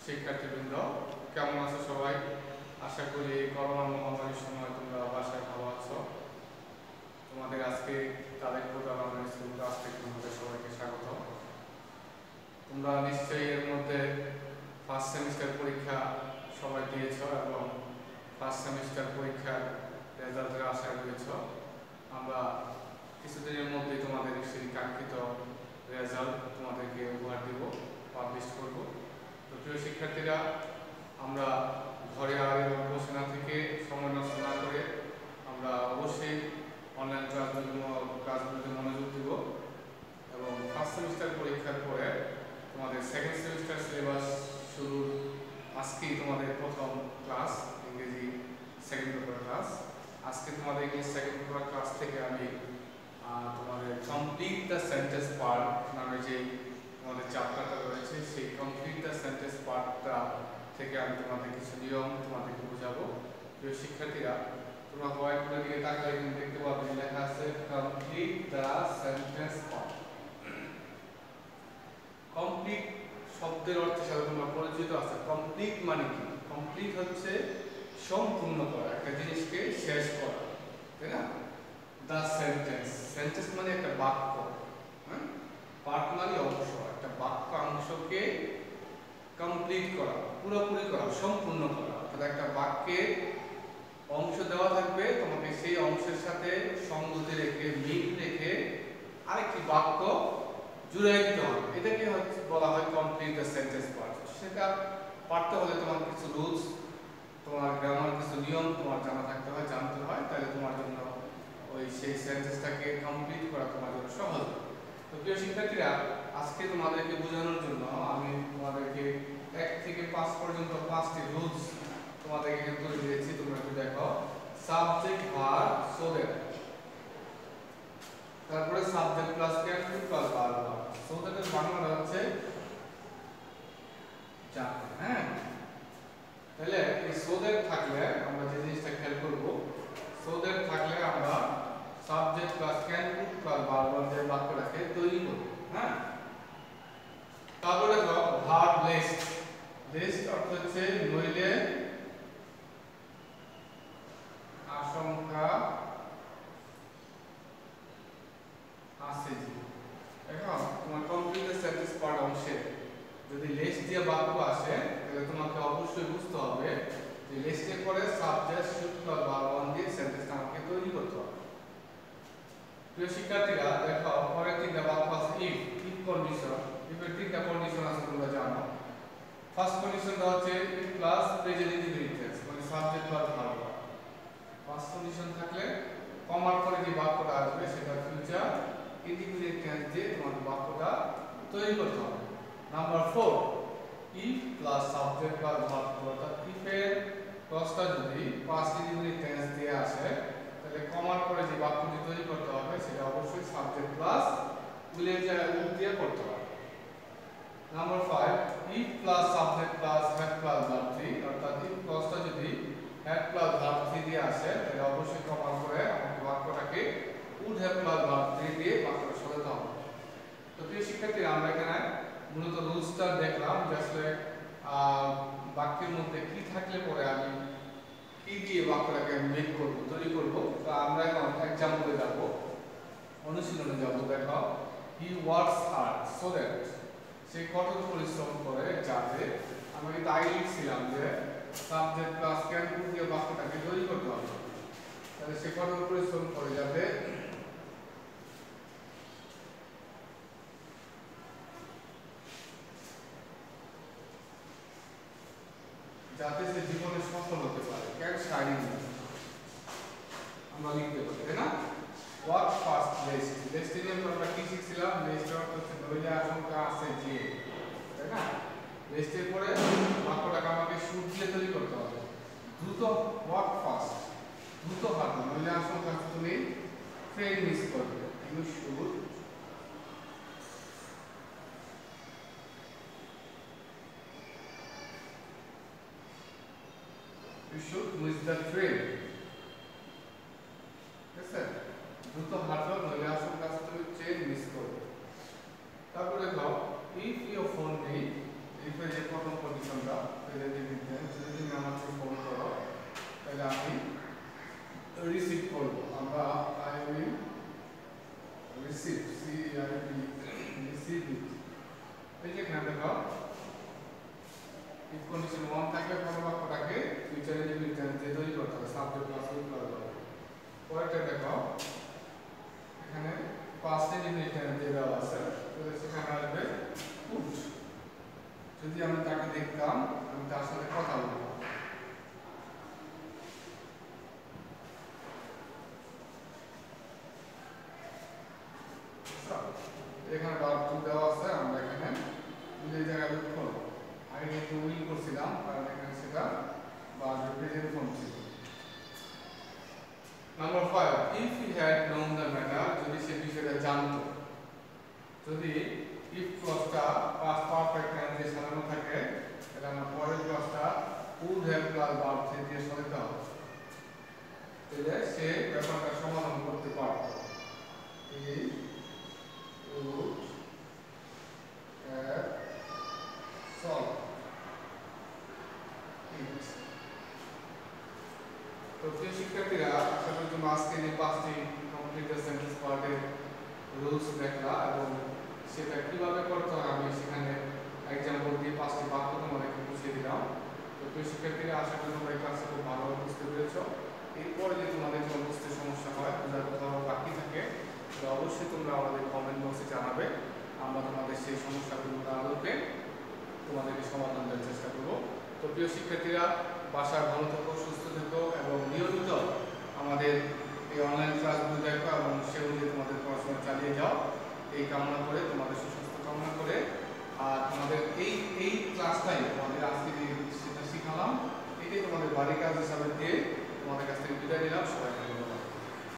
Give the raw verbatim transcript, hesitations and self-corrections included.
শিক্ষার্থীবৃন্দ, কেমন আছো সবাই? আশা করি করোনা মহামারীর সময় তোমরা বাসায় ভালো আছো। তোমাদের আজকে তাদের প্রোগ্রাম স্কুল ক্লাস থেকে তোমাদের সবাইকে স্বাগত। তোমরা নিশ্চয়ই এর মধ্যে ফার্স্ট সেমিস্টার পরীক্ষা সবাই দিয়েছ এবং ফার্স্ট সেমিস্টার পরীক্ষার রেজাল্টের আশায় রয়েছ। আমরা কিছুদিনের মধ্যেই তোমাদের সেই কাঙ্ক্ষিত রেজাল্ট তোমাদেরকে উপহার দিব, পাবলিশ করব। তো প্রিয় শিক্ষার্থীরা, আমরা ঘরে আর বসে না থেকে সময় নষ্ট না করে আমরা অবশ্যই অনলাইন ক্লাসগুলি ক্লাসগুলিতে মনোযোগ দিব এবং ফার্স্ট সেমিস্টার পরীক্ষার পরে তোমাদের সেকেন্ড সেমিস্টার সিলেবাস শুরু। আজকেই তোমাদের প্রথম ক্লাস, ইংরেজি সেকেন্ড পেপার ক্লাস। আজকে তোমাদের ইংলিশ সেকেন্ড পেপার ক্লাস থেকে আমি তোমাদের কমপ্লিট দ্য সেন্টেন্স পার্ট নামে যে আমাদের চ্যাপ্টারটা রয়েছে, সেই কমপ্লিট দ্য সেন্টেন্স পার্টটা থেকে আমি তোমাদের কিছু নিয়ম তোমাদেরকে বোঝাবো। প্রিয় শিক্ষার্থীরা, তোমরা হোয়াইট বোর্ডের দিকে তাকালে কিন্তু দেখতে পাবে লেখা আছে complete the sentence part. Complete শব্দের অর্থের সাথে তোমরা পরিচিত আছে। কমপ্লিট মানে কি? কমপ্লিট হচ্ছে সম্পূর্ণ করা, একটা জিনিসকে শেষ করা, তাই না? দ্য সেন্টেন্স, সেন্টেন্স মানে একটা বাক্য, হ্যাঁ? পার্ট মানে অংশ, একটা বাক্য অংশকে কমপ্লিট করা, পুরোপুরি করা, সম্পূর্ণ করা। অর্থাৎ একটা বাক্যে অংশ দেওয়া থাকবে, তোমাকে সেই অংশের সাথে সংগতি রেখে মিল রেখে আরেকটি বাক্য জুড়ে দিতে হবে। এটাকে হচ্ছে বলা হয় কমপ্লিট দ্য সেন্টেন্স পার্ট। সেটা পারতে হলে তোমার কিছু রুলস, তোমার গ্রামার কিছু নিয়ম তোমার জানা থাকতে হয়, জানতে হয়, তাহলে তোমার জন্য ওই সেই সেন্টেন্সটাকে কমপ্লিট করা তোমার জন্য সহজ। তো প্রিয় শিক্ষার্থীরা, আজকে তোমাদেরকে বোঝানোর জন্য আমি তোমাদেরকে এক থেকে পাঁচ পর্যন্ত পাঁচটি রুলস তোমাদেরকে করে দিয়েছি। তোমরা একটু দেখো। সাবজেক্ট, ভার্ব, সো দ্যাট, তারপরে subject plus can to plus verb. So that এর বাংলা হচ্ছে যাতে, হ্যাঁ? তাহলে এই সো দ্যাট থাকলে আমরা যে জিনিসটা খেয়াল করব, সো দ্যাট থাকলে আমরা subject plus can to plus verb যে বাক্যটাকে তৈরি করব, হ্যাঁ? তারপরে দেখো ভার্ব লিস্ট। লিস্ট অর্থ হচ্ছে নইলে, আশঙ্কা আছে যে। দেখো, তোমার কমপ্লিট সেন্টেন্স পার্ট অংশে যদি লিস্ট দিয়ে বাক্য আসে, তাহলে তোমাকে অবশ্যই বুঝতে হবে যে লিস্টের পরে subject should plus verb one দিয়ে সেন্টেন্সটা আমাকে তৈরি করতে হবে। প্রিয় শিক্ষার্থীরা, দেখো পরে তিনটা বাক্য আছে। ইফ, ইফ কন্ডিশন, ইফ এর তিনটা কন্ডিশন আছে তোমরা জানো। ফার্স্ট কন্ডিশনটা হচ্ছে if plus present indefinite tense, মানে subject plus verb. First condition থাকলে কমার পরে যে বাক্যটা আসবে সেটা ফিউচার ইন্ডিফিনিট টেন্স দিয়ে তোমার বাক্যটা তৈরি করতে হবে। Number four, if plus subject plus verb. অর্থাৎ ইফ এর ক্লজটা যদি পাস্ট ইন্ডিফিনিট টেন্স দিয়ে আসে, তাহলে কমার পরে যে বাক্যটি তৈরি করতে হবে সেটা অবশ্যই সাবজেক্ট প্লাস উইলের জায়গায় উড দিয়ে করতে হবে। Number five, if plus subject plus had plus verb three. অর্থাৎ ইফ ক্লজটা যদি হ্যাড প্লাস ভার্ব থ্রি দিয়ে আসে, তাহলে অবশ্যই কমার পরে আমাকে বাক্যটাকে would have plus verb three দিয়ে বাক্যটা সাজাতে হবে। তো প্রিয় শিক্ষার্থীরা, আমরা এখানে মূলত রুলসটা দেখলাম যে আসলে বাক্যের মধ্যে কি থাকলে পরে আমি কি দিয়ে বাক্যটাকে মেক করব, তৈরি করব। তো আমরা এখন এক্সাম্পলে যাব, অনুশীলনে যাব। দেখো, he works hard so that, সে কঠোর পরিশ্রম করে যাতে। আমি কিন্তু আগে লিখছিলাম যে সাবজেক্ট প্লাস ক্যান টু দিয়ে বাক্যটাকে তৈরি করতে হবে। তাহলে সে কঠোর পরিশ্রম করে যাতে যাতে সে জীবনে সফল হতে পারে। ক্যান শাইনিং আমরা লিখতে পারি, তাই না? ওয়ার্ক ফার্স্ট লিস্ট, লিস্টে নিয়ে আমরা কি শিখছিলাম? লিস্ট অর্থ হচ্ছে নইলে আশঙ্কা আছে যে, তাই না? লিস্টের পরে বাক্যটাকে আমাকে শুড দিয়ে তৈরি করতে হবে। দ্রুত, ওয়ার্ক ফার্স্ট, দ্রুত হাঁটো, নইলে আশঙ্কা আছে তুমি ট্রেন মিস করবে। You should You should miss the train. Yes sir. দ্রুত হাঁটো, নইলে আশঙ্কা আছে তুমি ট্রেন মিস করবে। তারপরে দেখো, if your phone নেই, if এর যে প্রথম কন্ডিশনটা প্রেজেন্টিভ টেন্স যদি তুমি আমাকে ফোন করো তাহলে আমি রিসিভ করব আমরা I will receive C I V receive it এই যে এখানে দেখো if condition one থাকলে পরের বাক্যটাকে ফিউচার ইনডিফিনিট টেন্স দিয়ে তৈরি করতে হবে সাবজেক্ট প্লাস উইল করা যাবে পরেরটা দেখো এখানে পাস্ট ইনডিফিনিট টেন্স দিয়ে দেওয়া আছে তাহলে সেখানে আসবে পুট যদি আমি তাকে দেখতাম আমি তার সাথে কথা বলতাম এখানে ভার্ব টু দেওয়া আছে আমরা এখানে দুই জায়গায় ইউজ করব আগে কিন্তু উইল করছিলাম কারণ এখানে সেটা ভার্ব প্রেজেন্ট ফর্ম ছিল number five if he had known the matter যদি সে বিষয়টা জানতো যদি if ক্লজটা past perfect tense এ সাজানো থাকে তাহলে আমরা পরের ক্লজটা would have plus verb দিয়ে সাজাতে হবে তাহলে সে ব্যাপারটা সমাধান করতে পারতো এই would have solved it তো প্রিয় শিক্ষার্থীরা আশা করি তোমরা আজকে যে পাঁচটি কমপ্লিট দ্য সেন্টেন্স পার্টের রুলস দেখলা এবং সেটা কিভাবে করতে হয় আমি সেখানে এক্সাম্পল দিয়ে পাঁচটি বাক্য তোমাদেরকে বুঝিয়ে দিলাম তো প্রিয় শিক্ষার্থীরা আশা করি তোমরা এই ক্লাসে খুব ভালোভাবে বুঝতে পেরেছো এরপরে যদি তোমাদের কোনো বুঝতে সমস্যা হয় বোঝার কোথাও বাকি থাকে তাহলে অবশ্যই তোমরা আমাদের কমেন্ট বক্সে জানাবে আমরা তোমাদের সেই সমস্যাগুলোর আলোকে তোমাদেরকে সমাধান দেওয়ার চেষ্টা করব তো প্রিয় শিক্ষার্থীরা বাসায় ভালো থেকো সুস্থ থেকো এবং নিয়মিত আমাদের এই অনলাইন ক্লাসগুলো দেখো এবং সে অনুযায়ী তোমাদের পড়াশোনা চালিয়ে যাও এই কামনা করে তোমাদের সুস্বাস্থ্য কামনা করে আর তোমাদের এই এই ক্লাসটাই তোমাদের আজকে যেটা শিখালাম এটাই তোমাদের বাড়ির কাজ হিসাবে দিয়ে তোমাদের কাছ থেকে বিদায় নিলাম সবাইকে ধন্যবাদ।